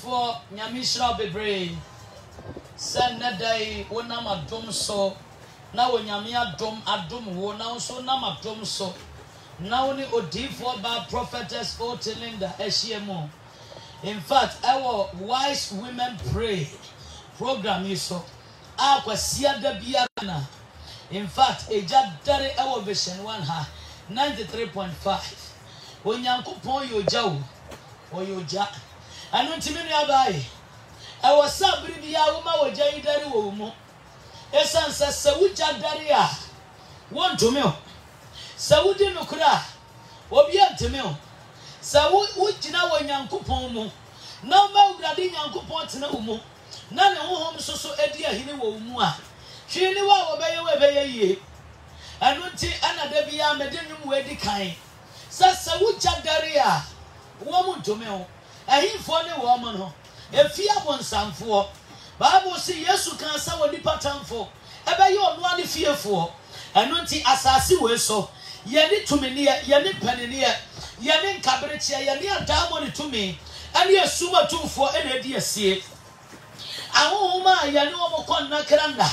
for Nyamishra Bebre. Send that day when I'm a dom so. Now when Yamia dom adum wo now so nama dom so. Now only Odi for by Prophetess O T Linda Eshiemo. In fact, our wise women pray program is so. Our Sia de Biana. In fact, a jadari our vision 93.5. When Yanko point your jaw or your jack. I know Timina by. I was sabri Biauma or Jay Dari Womo. Esan says Sawuja Daria. One to me. Sawudi no kura. Obia to me. Sawu Ujina when Yanko Pomo. No more gradin Yanko Pont no mo. None home so Edia Hino Mua. She knew what obey ye. And until Anna Debia Medinum Wedi kind. Sasa Wuja Daria. Woman to me. A him for the woman. A fear one some for. Bible say yes, you can say what the pattern for. Ebe you one fearful. And until assassin was so. Ye to me near, ye need penny near, ye need cabaret, ye need diamond to me. And ye super two for any dear see. I won't ye know more nakranda.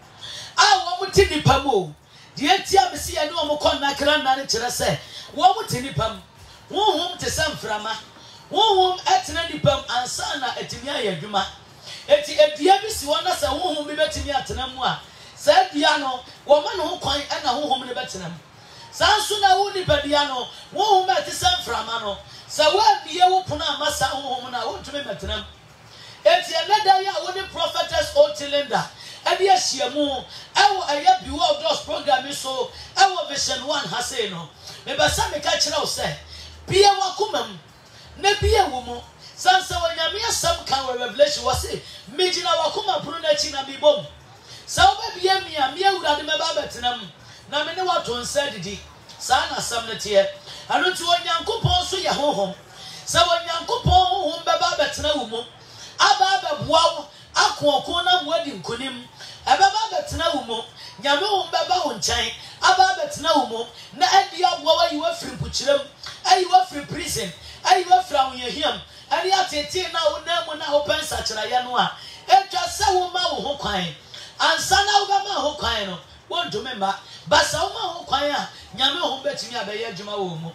I want to tip pamo. Dear Tia, see, I know more nakranda, say. What would tip pam? One home to San Frama. One home at any pam and sana at Timia Juma. Eti Ediabis one as a home be betting at Namwa. Said Piano, woman who coin and a home in the Bettinam. Sansuna Uni Padiano, one met San Framano. So what the Yawpuna Massa home and I want to be Bettinam. Eti another year when the Prophetess O T Linda. And yes, ye more. I will have you all those programs so our vision 1 Haseno. Maybe some catch now say, Pia Wakumam, Nepia Womo. Sansa when Yamia some kind of revelation was say, Mijina Wakuma Brunachina be bomb. So baby Yamia, Mia would have the Babatinam. Namina what to unsaid it. Sana some here. I don't want Yanko so ya home. So when Yanko home Babatina Umo, Ababa wow, Aqua Kona wedding kunim, Ababatina Umo, Yamu Baba on chain, Ababatina Umo, Na Edia Wawa you were free Puchilum, and you were free prison, and you were from your him. And yet, now, when I open such a Yanua, and just so woman who crying, and son of Gama who crying, won't remember, but some who crying, Yama who bet me a Juma Womo.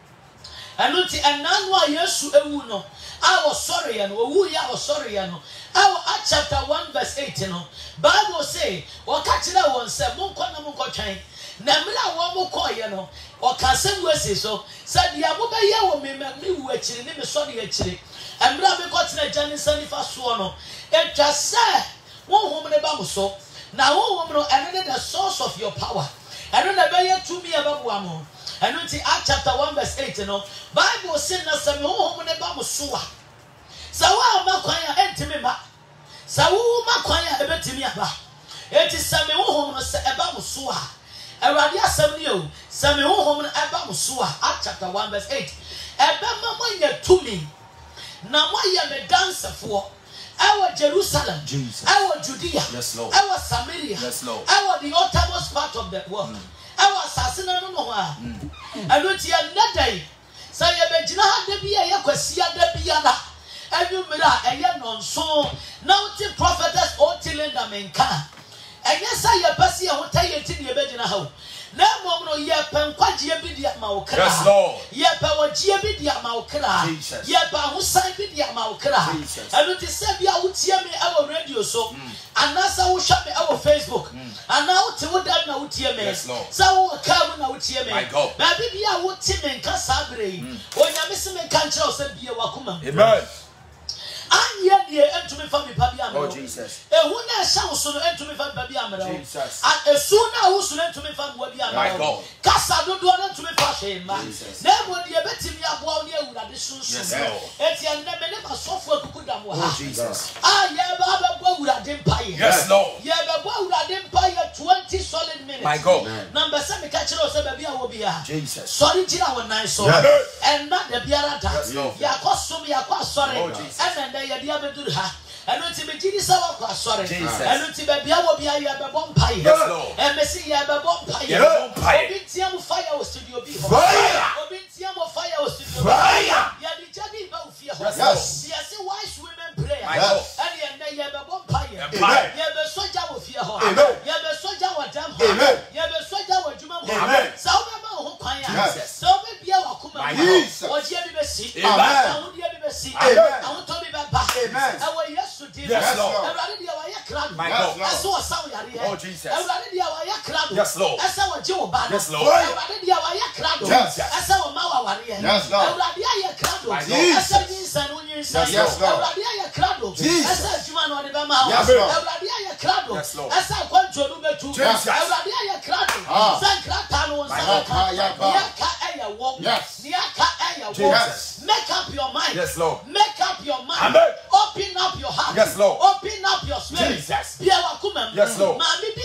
And not and none why yes to a wuno. I was sorry and who ya was sorry and our chapter 1 verse 18. Bible say, or catch it out one said, Monkona Monko chain. Namila Wamo Koyano, or Cassim Wessi so said Yabuba Yawo me watching him sorry actually. And Rabbi got in a Johnny Sunny Fasuano. It just said one woman about so. Now, one woman and the source of your power. I don't know about to me about one. I know the Acts chapter 1 verse 8. Bible said that some woman about Sua. So I'm not quite empty me. So I'm quite a bit to me about. It is some woman about Sua. Aradia Samuel, Samuel home about Sua, Acts chapter 1 verse 8. About Mamma to me. Now why am a dancer for? Our Jerusalem, Jesus. Our Judea, yes, Lord. Our Samaria, yes, Lord. Our the uttermost part of the world. Our assassin no more. And with your day, say a Bejina de Bia Yaquasia de Biana. And you mira a young non so now the Prophetess O T Linda Menka. And yes, I pass here will tell you to your Bejina how. No more yep and quite Yebidia Maukra. Yes, Lord. Yep, our Yebidia Maukra. Jesus. Yep, I will sign Bidia Maukra. And it is said, I would hear me our radio so. And that's how we shop me our Facebook. And now to what that now hear me. Yes, Lord. So I will come now hear me. My God. Maybe I would Tim and Casabre. When you're missing a country, I'll send you a Wakuma. Amen. And yet, the end to me from the Pabiamo. Oh, Jesus. And when I shall soon end to me from Pabiamo. Jesus. And as soon as I was to end to me from Wabiamo. My God. Cassa don't do to me for shame, man. Never the betting me up one year with addition. Yes, Lord. And you never software could have. Oh, Jesus. Ah, yeah, Baba would have empire. Yes, Lord. Yeah, Baba would have empire 20 solid minutes. My God. Number 7 catch us a baby will be Jesus. Sorry, Tina, when I saw and not the Biarata. Yes, Lord. Yeah, cost me, I was sorry. And then you have to do her. And not to be Jesus, sorry. And not to be able to be a vampire. Yes, Lord. And Messi, a vampire. Obitium fire was to your people. Obitium fire was to your fire. Yeah, the Jadi no fear. Yes, wise women So maybe I will come and or Jimmy Bessie. Amen. I will hear me Bessie. I want to be back. Amen. I will yes to do. Yes, Lord. I already have a crowd. My God. I saw a sound. Oh, Jesus. I already have a crowd. Yes, Lord. I saw a Joe Bad. Yes, Lord. I already have a crowd. Yes. I saw a Mawa warrior. Yes, Lord. I already have a crowd. I said, yes, Lord. I already have a crowd. I said, Juman on the Bama. Yes, Lord. I already have a crowd. Yes, Lord. I said, one Jonume too. Yes. I already have a crowd. San Cratano, yes. Yes. Make up your mind. Yes, Lord. Make up your mind. Amen. Open up your heart. Yes, Lord. Open up your spirit. Jesus. Yes, Lord.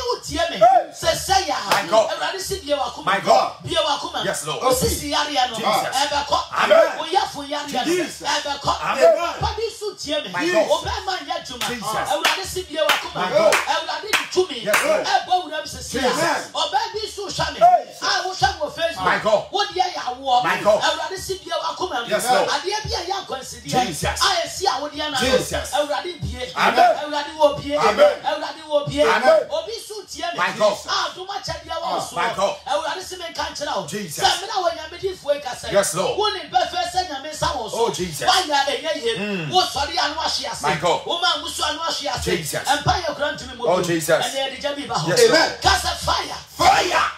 My God. My God. Yes, Lord. Jesus. Amen. Jesus. My God. My God. My God. Yes, Lord. Jesus. Jesus. Amen. My God. My God. Jesus. Yes, Lord. Oh, Jesus. My God. Jesus. Oh, Jesus. Yes, Lord. Fire. Fire.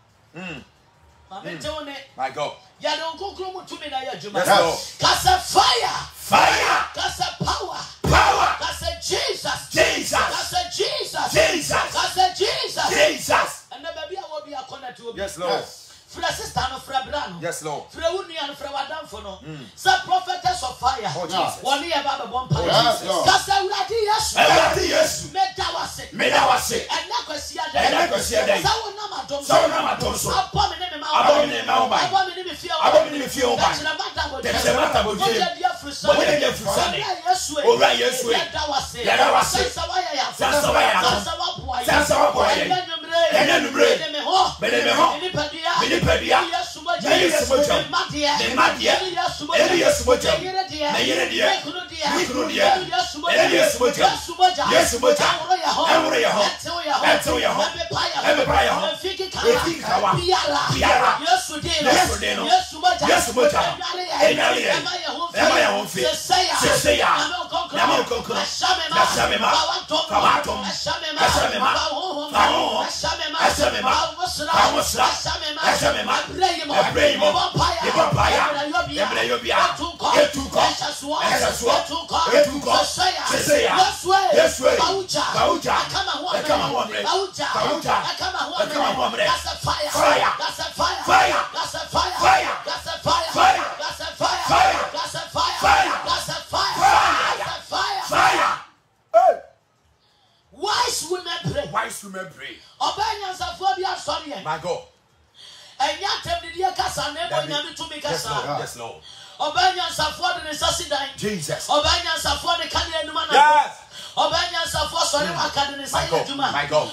My God. Yes, Lord. Fire. Fire. Power. Power. Jesus. Jesus. Jesus. Jesus. Jesus. Jesus. And the baby will be a corner to. Yes, Lord. Yes, Lord. Some prophetess of fire. Oh, Jesus. One year about one power. Yes, Wise women pray. Wise women pray. My God. Yes, Lord. Jesus. Yes. My God.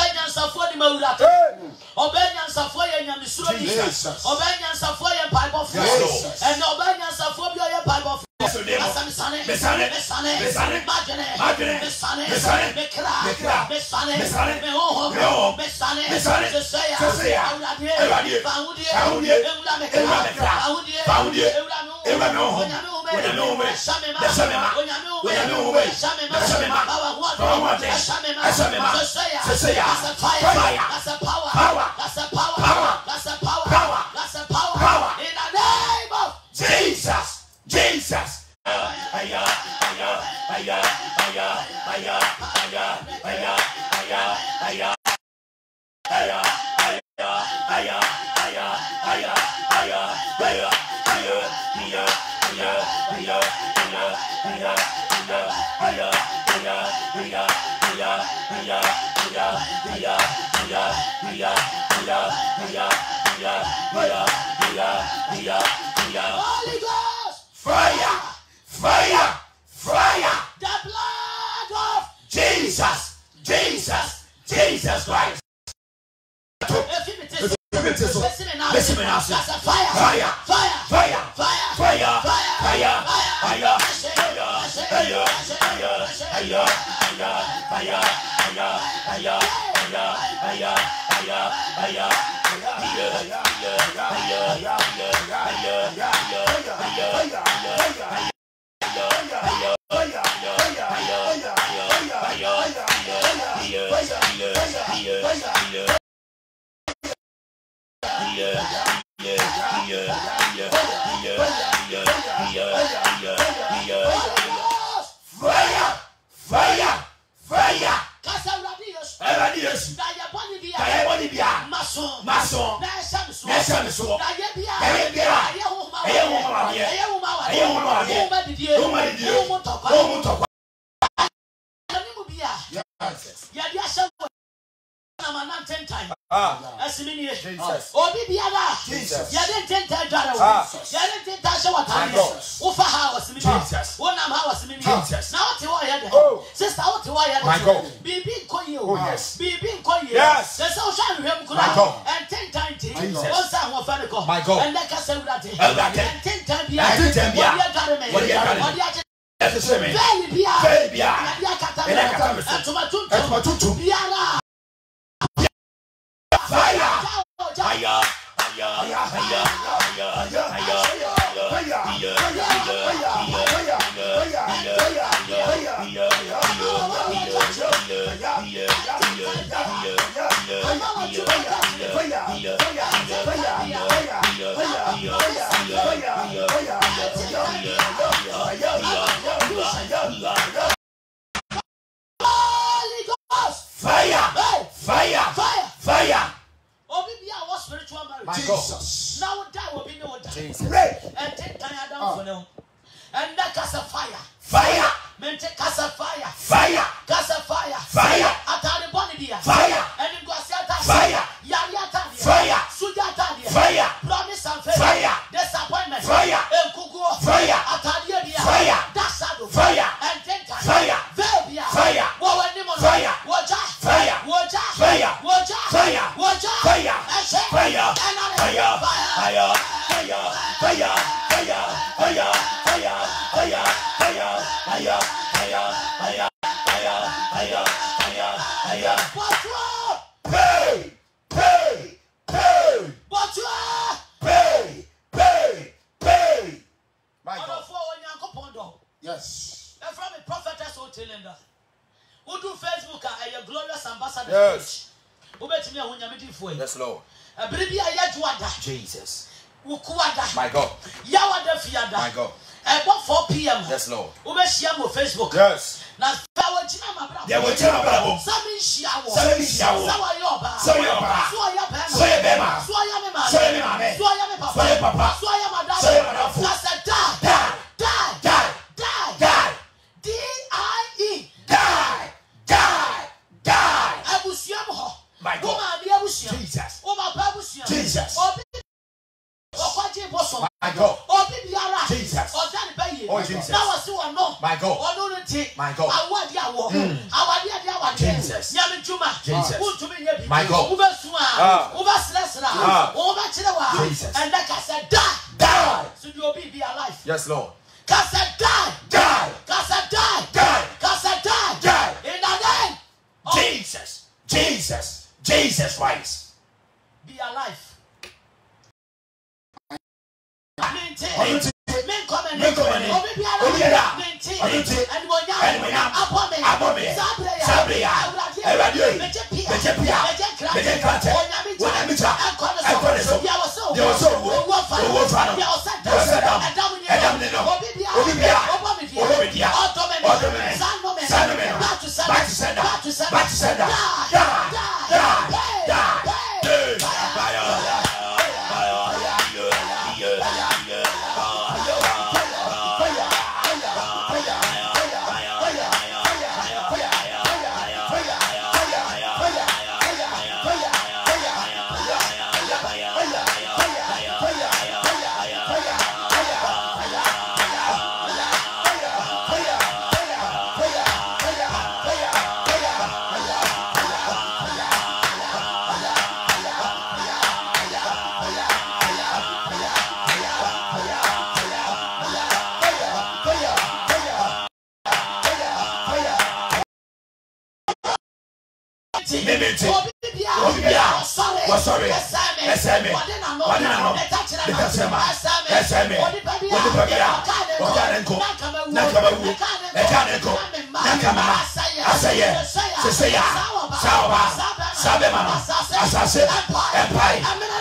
Holy Ghost, fire, fire, fire, the blood of Jesus, Jesus, Jesus Christ. Listen now, fire, fire, fire, fire, fire, fire, fire, Jesus. Obi biara. Jesus. Ya den 10 times dara. Ya den 10 times show atare. Ufa house me. Jesus. Wonam house me. Jesus. Na what you hear there? Oh. Sister, what you hear there? My God. Bibi nkoye o. Oh yes. Bibi nkoye. Yes. Say so hwa hwem My God. And 10 times. Jesus. Won say ho fa ne ko. My God. And like I said that. And 10 times bia. And 10 times bia. What you gare me? What you gare me? What you Very bia. Very bia. Ya kata. Atuma tutu. Biara. Fire. Fire. My Jesus. Now that will be no Jesus. And take time for now. And that cast a fire. Fire. Men take cast a fire. Fire. Cast a fire. Fire. Atari body dia. Fire. And in Guasiata. Fire. Yariata. Fire. Sujata. Fire. Promise and faith. Fire. Disappointment. Fire. Enkugo. Fire. Atadia dia. Fire. Dasado. Fire. And take time. Fire. Verbia. Fire. Wawanimo. Fire. Waja. Fire. Waja. Fire. Waja. Fire. Waja. Fire. Fire. Fire. Fire. Pay. My God. Yes. From a Prophetess O T Linda. Who do Facebook a glorious ambassador? Yes. Who bet me a hunyamidi for you? Yes, Lord. A baby a yadwada. Jesus. Ukuada. My God. Yawada fiada. My God. About 4 p.m. Yes, Lord. Who bet share on Facebook? Yes. Now, Fawajina, There will tell about Sammy Shiawo. Sawa Yoba. Soya Bema. Soya Papa. My God. Jesus. Jesus. My God. Jesus. Oh, Jesus. My God. My God. Jesus. Jesus. My God. Jesus. And like I said, die. So you'll be alive. Yes, Lord. Cause I die. Cause I die. Cause I die. In the name of Jesus. Jesus. Jesus Christ. Be alive.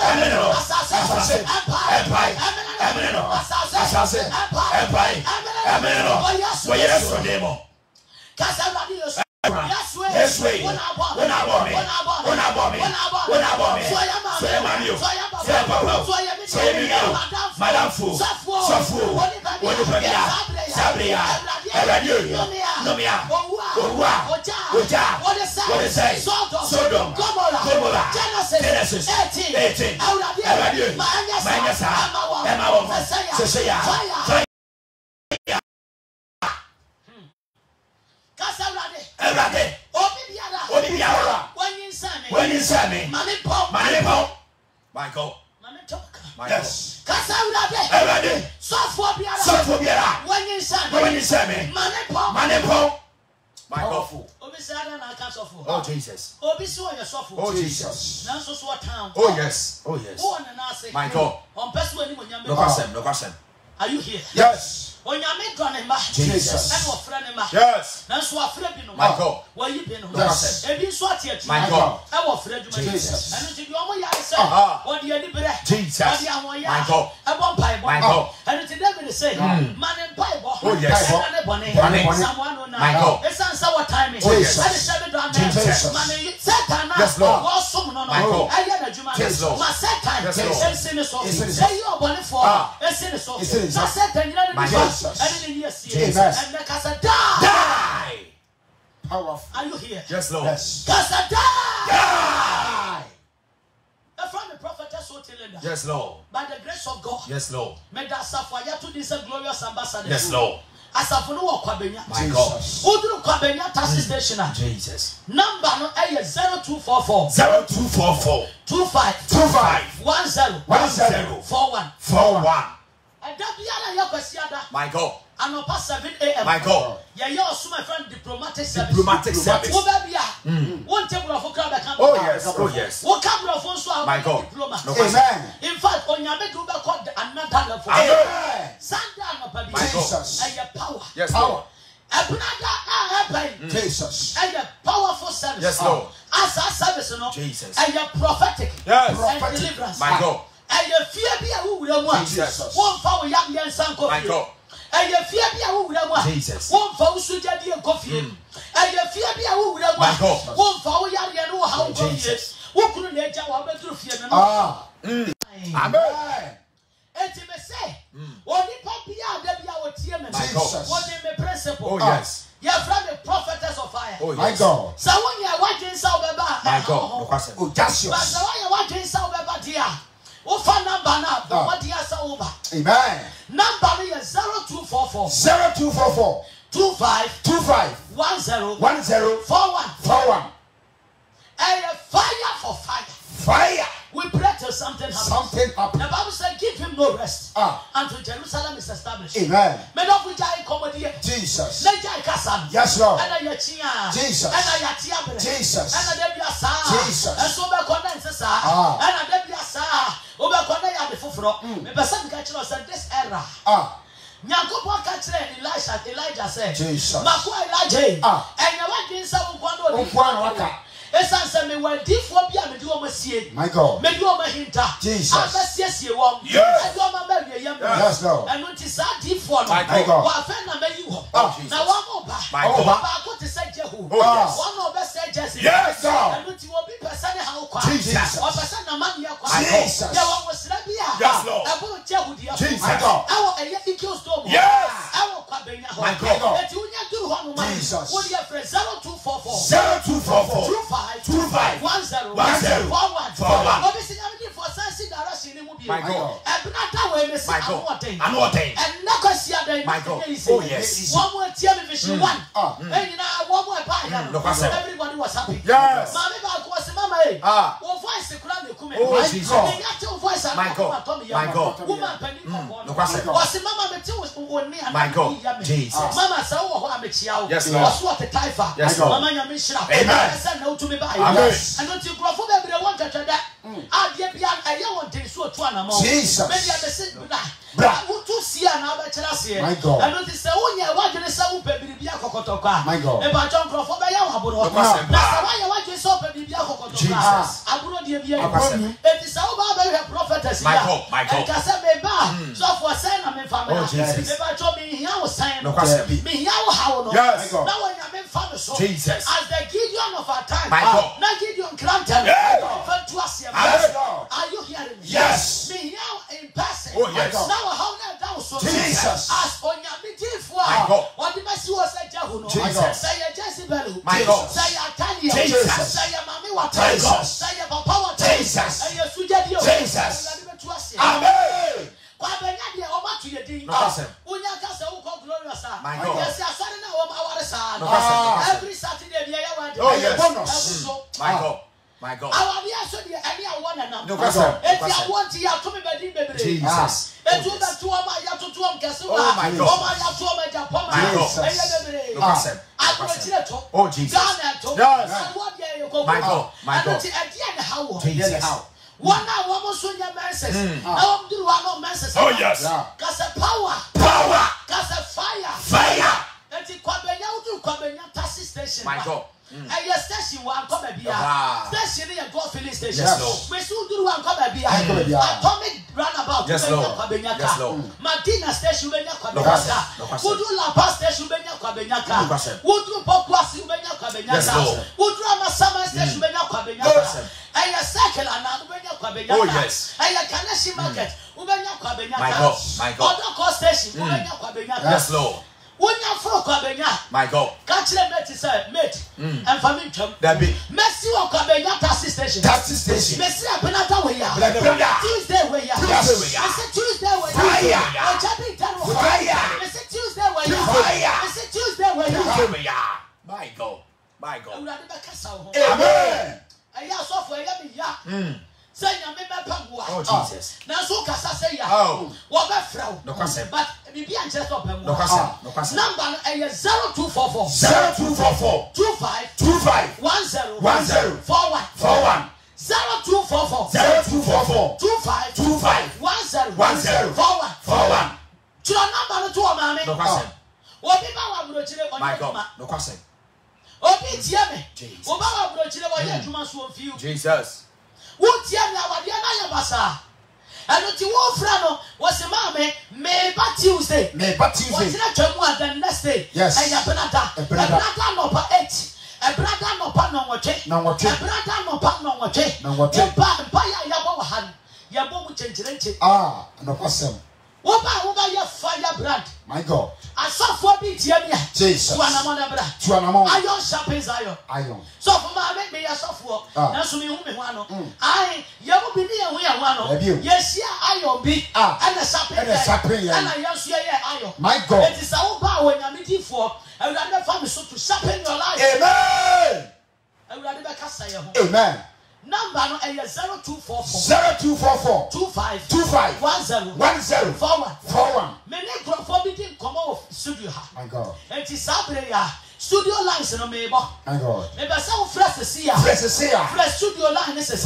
Sodom, Gomorrah, Genesis 18. Michael. Yes. Michael. Oh Jesus. Oh Jesus. Oh yes. Oh yes. Michael. No question. Are you here? Yes. Jesus. Yes. Michael. Yes. Michael. Jesus. Jesus. Michael. Michael. Oh yes. Michael. Jesus. Yes, Lord. Michael. Yes, Lord. Die. Powerful. Are you here? Yes, Lord. Yes. Die. From the Prophetess O T Linda. Yes, Lord. By the grace of God. Yes, Lord. May that Safaya to this glorious ambassador. Yes, Lord. Asafunu wa kwabenya. My God. Uduru kwabenya taxi station. Jesus. Number no eye 0244 0244 25 10 41. My God. Anopa 7 a.m. My God. Yeah, you also my friend diplomatic service. Oh yes. Oh yes. My God. Amen. In fact, on your bed, you called another level. Amen. My Jesus. And your power. Yes, Lord. Jesus. And your powerful service. Yes, Lord. As our service, you know. Jesus. And your prophetic. Yes. And deliverance. My God. And your fear be a who will want. Jesus. One power young young son. My God. And your fear be a who will want. Jesus. One power should be a coffee. And your fear be a who will want. My God. One power young young know how Jesus. What couldn't let you have been through fear? Amen. And to me say, only Papia, there be our team and what name a principle. Oh yes. You are from the prophetess of fire. Oh yes. My God. So when you are watching Salvaba, My God. Oh, that's but so when you are watching Salvaba, dear, what number now? But what years are over? Amen. Number is 0244 0244 25 10 41. A fire for fire. Fire. We pray till something happens. Something happens. The Bible says, give him no rest until Jerusalem is established. Amen. May not be comedy. Jesus. Yes, Lord. Jesus. Jesus. Jesus. And so back on that, and this era. Elijah said, Jesus. My God. Jesus. Yes. Yes, Lord. And when it's that deep for my God. Now one more back. My God. Back to say Jehu. Yes. One more best say Jesse. Yes, God. And when you will be person how Jesus. or person a man ya Jesus. Yeah, what was that? Yes, Lord. About Jehu dear. Jesus. My God. Our EQ storm. Yes. Our Kwabenya. My God. Let you do one man. Jesus. What your friend 0244 0244 25 10 41. Obviously, I'm for Sansi Darashi in Mubi. My God. My God. And my God. Oh yes. One more television one. And you know, one more pie. Everybody was happy. Yes. Mama was mama. One voice the crowd come. Oh Jesus. My God. My God. Woman penny. Was mama my God. Jesus. Mama saw what I'm a yes, Lord. Was what the typha. Yes, Lord. Mama Yamishra. Amen. I said no to me by. Yes. And not you grow for every one to that. I did be a young thing so to an amount. Jesus. Maybe I said, who to see another chance here. My God. I don't say, oh, yeah, what did I say? Baby, be a cocotoka. My God. About John Crawford, I am about. That's why I want to stop baby. Jesus. Aburo die bia. Eti sa wo ba be prophetess ya. My God. And ka se me ba so for say na me fa me. Me ba cho me hia wo sign. Me hia wo hawo no. Na wo nya me fa me so. Jesus. As the Gideon of our time. My God. Na Gideon granted. Are you hearing me? Yes. Me hia in person. Oh yes. Now how na down so. Jesus. As onyamidifo My God. what the mercy was said Jehu no. Jesus. Say ya Jezebel. My God. Say ya Tanya. Jesus. Say ya Mami wa Jesus. Say ya Papa wa Jesus. Say ya Sujadio. Jesus. Amen. Kwa benya de o ma to ye din. No question. Unya ka se wo ko glorious. My God. Yes, asori na wo ma ware sa. No question. Every Saturday bia ya wa de. Oh yes. Bonus. My God. My God. Our dear so the any I want na. No question. If you want ya to me be bebre. Jesus. Etu be to ma ya to kese wa. Oh my God. O ma ya to ma Japan. My God. Eya bebre. No question. Oh Jesus. My God. My God. Jesus. One hour was on your message. I do one message. Oh yes. Cause a power. Cause a fire. And it Kwabenya taxi station. My God. And your station one come be station in a golf filling station. Yes, Lord. We soon do one come be atomic runabout. Yes, Lord. Yes, Lord. Madina station Benya Kwabenya. Wudu La Paz station Benya Kwabenya. Wudu Pokwasi Benya Kwabenya. Yes, Lord. Wudu Amasama station Benya Kwabenya. And your cycle and Benya Kwabenya. Oh yes. And your Kanashi market Ubenya Kwabenya. My God. My God. Other cost station Ubenya Kwabenya. Yes, Lord. When you for Kwabenya. My God. Catch them mate. And for me, that be. Messi or Kwabenya taxi station. Messi a penata way. Tuesday way. Messi Tuesday way. Fire. Messi Tuesday way. Messi Tuesday way. My God. My God. Amen. I saw for ya. Say ya me pangwa. Oh Jesus. Now so kasa say ya. Oh. What be frau. No question. But be an just up and no question. Number 0244 25 10 41 0244 25 10 41 Your number to a man. No question. What people My God. No question. Obi tie me. Oba wa brochire wo ye adwuma so fiu. Jesus. Wo tie me awade na ya basa. Eno ti wo fra no wo se ma me ba Tuesday. Wo tire twam a the next day. Yes. Enya penata. Penata no pa 8. Ebrada no pa no wote. Ebrada no pa no wote. Mpa ya bo wa han. Ya bo mu chenchirenche. No question. Wo ba ya fire brand. My God. Asafo bi tie me. Jesus. Tuanamon. Iron sharpens iron. So for my me ya sofo. Na so me hu me ho ano. Ai, ye mo bi ni ye hu ya ho ano. Yes ya iron bi. And the sharpen. And I yes ya iron. My God. It is our power when nyamidifo. I will never me so to sharpen your life. Amen. I will never cast your home. Amen. Number no 0244 25 10 41 Many forbidden come off studio. My God. And it's Sabria studio lines no mebo. My God. Maybe some fresh to see ya. Fresh studio line is a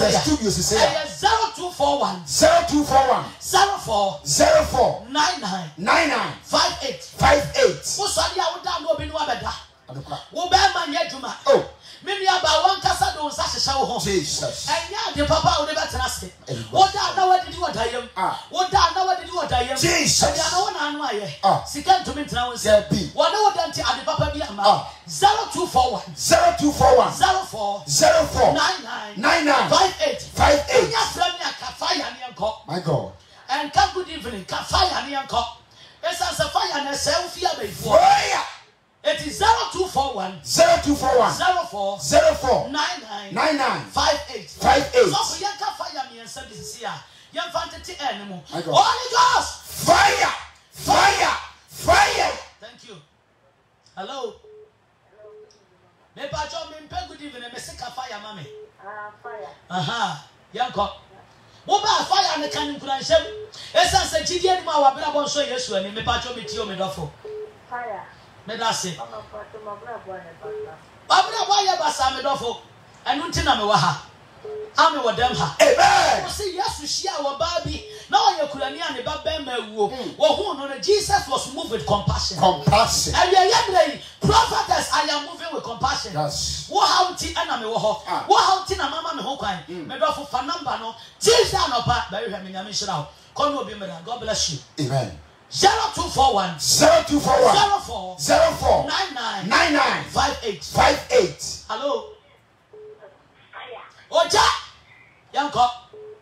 0241 04 99 58. What's on the out down no be no beda. Wo be man yeduma. Oh. Mimi aba wan kasa do nsa hyehyɛ wo ho. Jesus. Enya de papa wo de betena se. Wo da na wadi di wadayam. Wo da na wadi di wadayam. Jesus. Enya na wo na anu aye. Sika ntumi ntena wo nse. Wo na wo da nti ade papa bi ama. 0241 04 99 58. Enya from ya kafaya ne enko. My God. And come good evening. Kafaya ne enko. Esa se fire na se wo fia be fo. Fire. It is 0241 04 99 58. So for yanka fire me and service is here. Yan fantasy animal. Holy Ghost. Fire. Thank you. Hello. Me pacho me mpe good evening. Me sika fire mami. Fire. Yanko. Wo ba fire ne kan nkura nsem. Esa se chidi eni ma wa bra bon so Yesu ani me pacho me tio me dofo. Fire. Me da se. Babra boy ya basa me dofo. Enu nti na me wa ha. Ame wo dem ha. Amen. Wo se Yesu hia wo ba bi. Now you could and Jesus was moved with compassion. Compassion. And yesterday, prophetess, I am moving with compassion. Yes. What how ti enemy wo ho? What how ti na mama me ho kwan? Me do for fa number no. Jesus no pa, very hwe me nyame shira. Come no be me. God bless you. Amen. 0241 04 99 58. Hello. Oja. Yanko.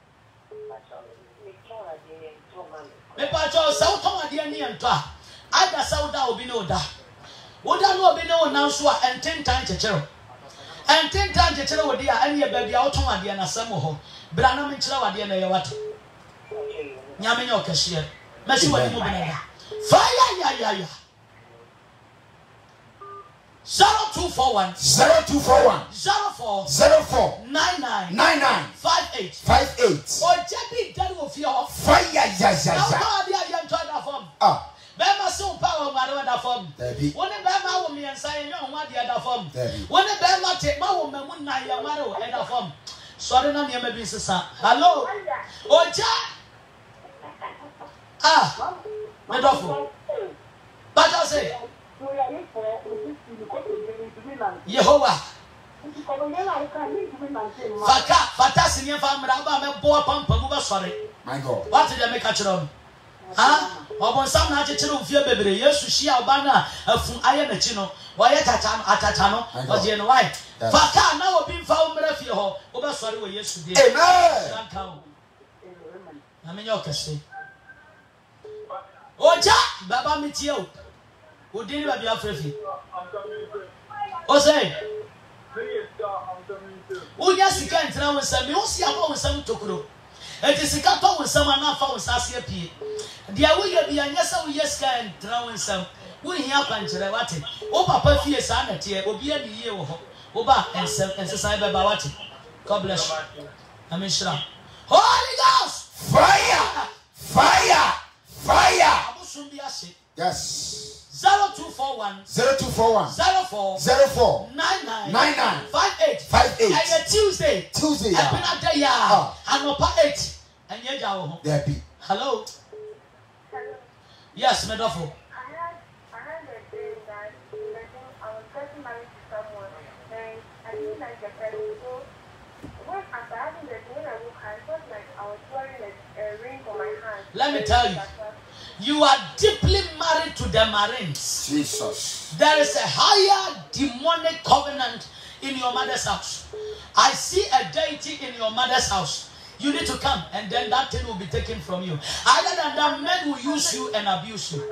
Me pa cho sa uton ade ani ento a. Ada sa uda obi no da. Woda no obi no nan so a ententan chechero. Ententan chechero wodi a ane ba bia uton ade na sam ho. Bra na me kire wade na ye wato. Nyame nya okahye. Mesi wadi mo bena. Fire ya. 0241 04 99 58. Ojebi dare of your fire ya. Bema so power ngare da form. Woni bema wo me ensan nyo ho ade da form. Woni bema te ma wo mamu na ya ngare wo da form. Sorry na me bi sisa. Hello. Oja. Me dofo. But I say Yehovah. Fata senior family ba me bo pampa mu ba sorry. My God. What did they make a children? Obon sam na chechire ofie bebre Yesu hia oba na afun aye na chi no wo ye atata no o je no why faka na obi mfa umra fie ho wo be sorry wo Yesu die. Amen. Amen okese. Oja baba mitie o. Odini ba bia frefi. O say Unya sika ntra wonsam me osi aba wonsam tokuro. Eti sika to wonsam na afa wonsase apie. Dia wo ye bia nyesa wo yeska ntra wonsam. Wo hia kwankere wate. O papa fie sa na tie obi adi ye wo ho. Wo ba ensesa be ba wate. God bless you. Amen shira. Holy Ghost. Fire. Abusun bi ase. Yes. 0241 04 99 58. And Tuesday. Another year. Anopa 8. And ye jawo ho. There be. Hello. Yes, Medofo. I heard a day that I was getting married to someone, and I didn't like the person. So when after having the day, when I woke, I felt like I was wearing a ring on my hand. Let me tell you. You are deeply married to the Marines. Jesus. There is a higher demonic covenant in your mother's house. I see a deity in your mother's house. You need to come, and then that thing will be taken from you. Other than that, men will use you and abuse you.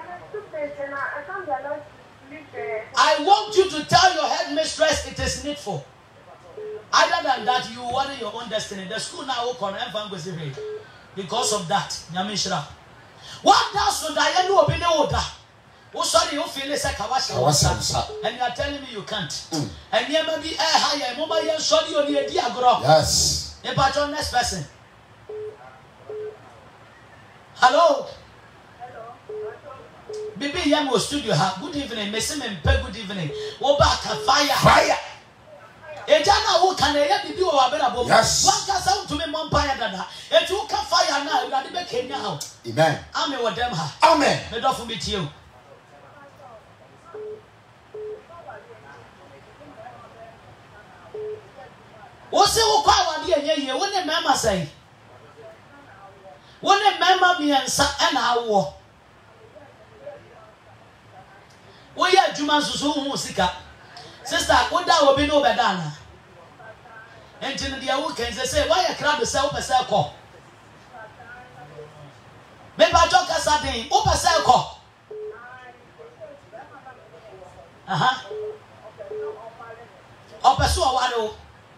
I want you to tell your headmistress it is needful. Other than that, you worry your own destiny. The school now will confirm because of that. Nyamishra. What does so that you open the order? Oh, sorry, you feel it's a kawashi, and you are telling me you can't. And you may be a higher, mobile, sorry, on the diagram. Yes. About your next person. Hello. Baby, Yamo studio. Good evening, Miss Sim. Good evening. What back? Fire. Ejana who can be do available. Yes. One can sound to me, Mompire Dada. And you can fire now. You are the baking now. Amen. Amen. What them ha. Amen. Made off with you. What's it? What power? Yeah. What the mama say? What the mama me and our. We are Juma Susu Musika. Sister, what that will be no better. And to the weekends, they say, why a crowd self a circle? Maybe I talk as a thing, open circle. Open so what?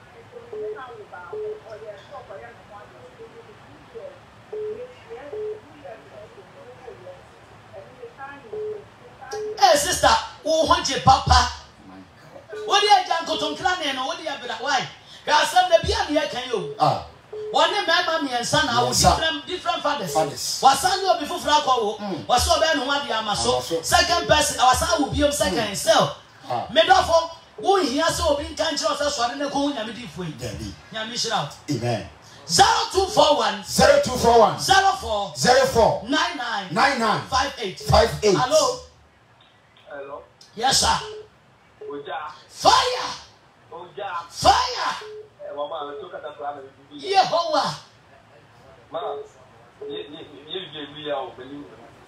Hey, sister, who want your papa? What do you have to clan and what do you have that? Why? Because some the beer here can you? One name, mammy and son, I was different fathers. Was son before Franco was so bad, what the Amaso. Second person, our son will be on second and sell. Made off who he has so been cancerous as one in the cool Yamidi Fui. Yamish out. Amen. 0241 0241 04 04 99 99 58 58. Hello. Hello. Yes, sir. Oja. Fire. Oja. Fire. Mama, I took at the plan. Yehovah. Ma, you gave me out believe.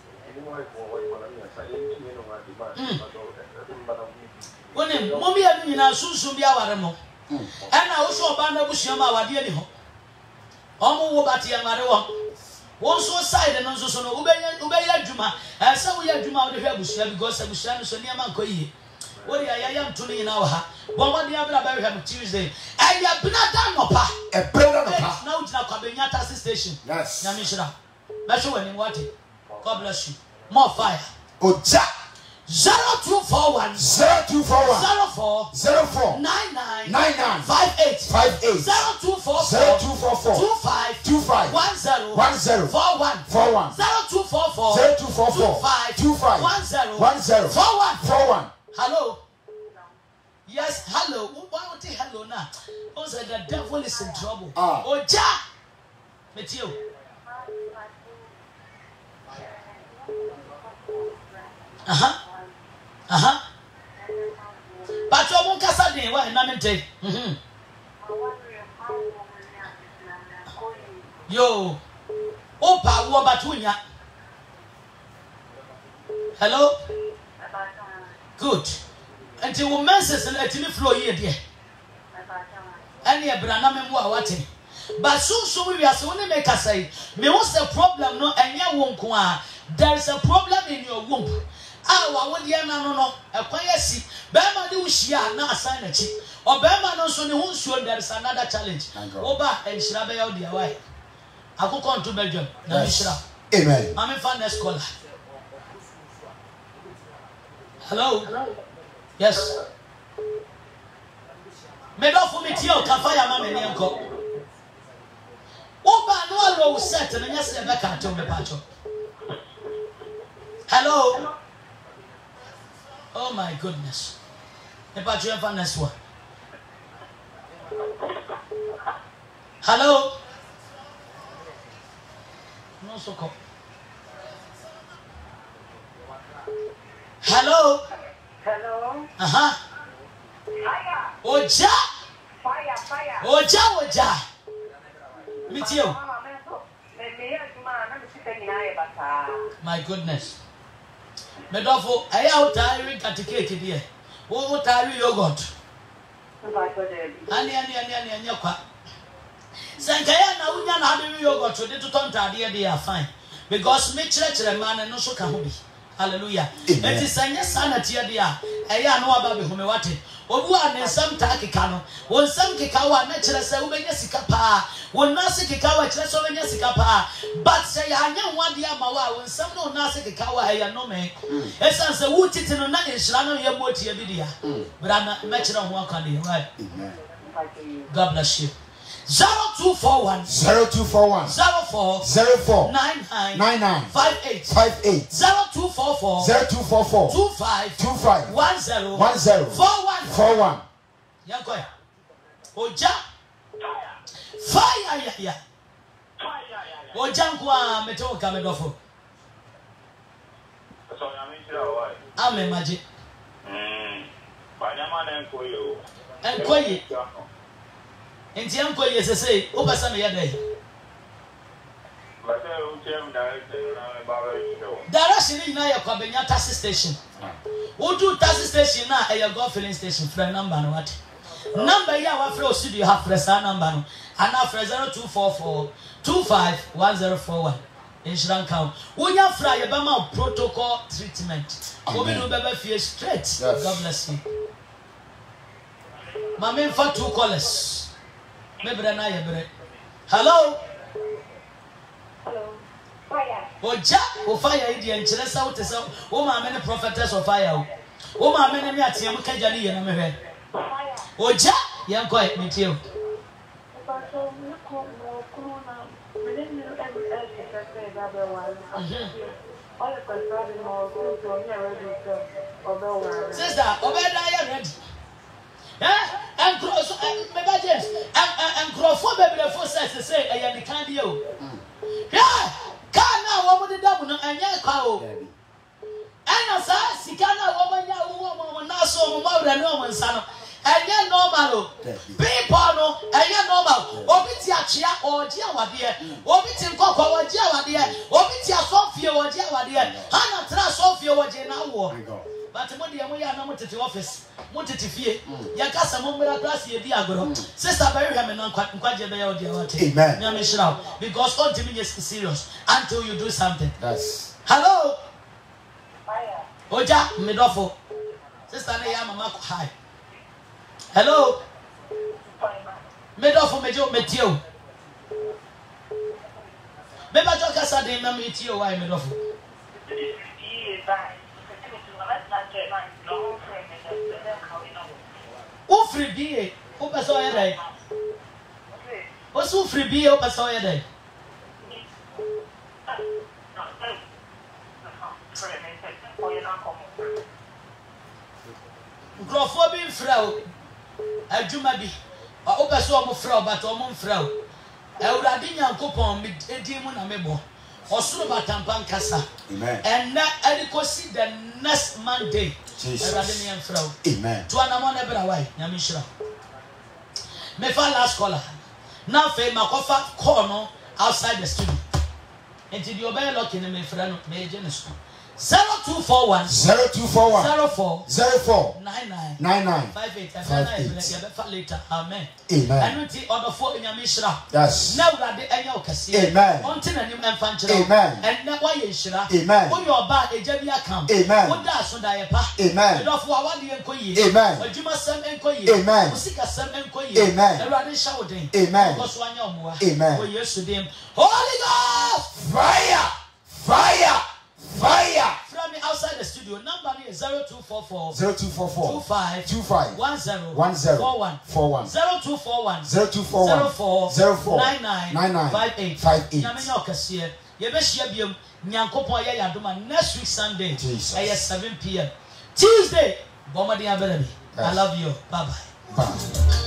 When mommy and me now soon be our mo. And I also band up with your mother, dear. Almost what you are. One so side and also no Ubaya Juma, and so we have Juma out of here because I was so near Mancoy. What I am to in our house. What the other about Tuesday? And you have been done, Papa. A brother. Now it's not coming at us station. Yes. Namishra. That's when what? God bless you. More fire. Oja. 0241 0241 04 04 99 99 58 58 0244 0244 25 25 10 10 41 41 0244 0244 25 10 41 41. Hello. Yes, hello. Why would you hello now? Also, the devil is in trouble. Oja. With you. But you won't cast a day. Why not take? Yo. Opa, what about you? Hello? Good. Until we messes and let me flow here, dear. And your branam watching. But soon we are so many make us say, me what's the problem? No, and you won't go. There is a problem in your womb. Ah, what the no, a quiet seat. Bema do share, not assign a chip. Or Bema no so won't sure there is another challenge. Oba and Shrabe out the way. I could come to Belgium. Amen. I'm a fan scholar. Hello? Yes. Me don't for me tio kafaya mama ni anko. Oba no allow set and yes e be ka to me pacho. Hello? Oh my goodness. Me pacho e fan next one. Hello? No so call. Hello? Hello? Fire. Oja. Fire. Oja. Meet you. My goodness. Medofo, I out tiring at the cake here. What tire yogurt? Ani, Sankaya na unya na have yogurt so they to turn they are fine. Because me church man and no so can be. Hallelujah. It is a sanity idea. I know about the homewate. Obu and some takikano. When some kikawa natural say Sikapa. When Nasi Kikawa Cheso Sikapa. But say I know one dear Mawa when some no Nasi Kikawa I no me. Essence a wood it in a night is Rano Yamoti Abidia. But I'm not natural one can right. God bless you. 0241 0241 04 04 99 99 58 58 0244 0244 25 25 10 41 Yankoi Oja Fire Ojankwa meto kamedofo So I mean, Ame magic and Enkoye Enti enkoye sese o pesa me yada yi Direction na ya kwabenya taxi station wo do taxi station na e ya go filling station friend number no what number ya wa free studio have press number no ana free 0244 251041 insurance count wonya fra ya ba ma protocol treatment obi no be fie straight. God bless you. Mama for two callers. Maybe na ya bere. Hello. Fire. Oja o fire idi enchire sa wote sa o ma me ne prophetess of fire o ma me ne me atiam ka jani ye na me hwe Fire. Oja yan ko e mitio sister obeda ya ready and cross Mega James and Crawford baby for says say I am the candy. Yeah, can now woman the double and ya cow. And as I see can now woman now so more than no one son. And ya normal. People no, and ya normal. Obitia chia or Gia Wadia, Obitin Coco or Gia Wadia, Obitia Sophia or Gia Wadia, Hannah Tra Sophia or Jena War. But when you are not to office, wanted to fear. Yakasa Mumba Class, ye diagram. Sister Barry, I'm not quite amen. Because all to me is serious until you do something. Yes. Hello. Oja, Midofo. Sister Nayama hi. Hello. Midofo Mejo Metio. Maybe I just said, I'm Metio. Why Midofo? O free be o pessoal é daí. O su free be o pessoal é daí. O crofo bem frau. A juma bi. O pessoal mo frau, but o mo frau. É o radinha Yankopon me edimu na mebo. Osuru batampan kasa. Amen. And now I go see the next Monday. Jesus. Amen. To an amount of away. Yamishra. Me fa last caller. Now fe makofa corner outside the studio. And you obey locking me friend me genesis. 0241 04 99 58 later. Amen. Amen. And on the phone in Yamishra. Yes. Now that the annual cassia. Amen. Until a new infant. Amen. And now why is Shira? Amen. When you're bad, a Jabia camp. Amen. What does so die? Amen. And of what do you enquire? Amen. But you must send enquire. Amen. Musika some enquire. Amen. The running shouting. Amen. Because one young more. Amen. For years to them. Holy Ghost! Fire! Fire! Fire! From me outside the studio, number is 0244 25 10 41 0241 04 99 58. Yamenya okasie. Yebeshia biom Nyankopon ye yadoma next week Sunday. Jesus. 7 p.m. Tuesday. Bomadi abelebi. I love you. Bye bye. Bye.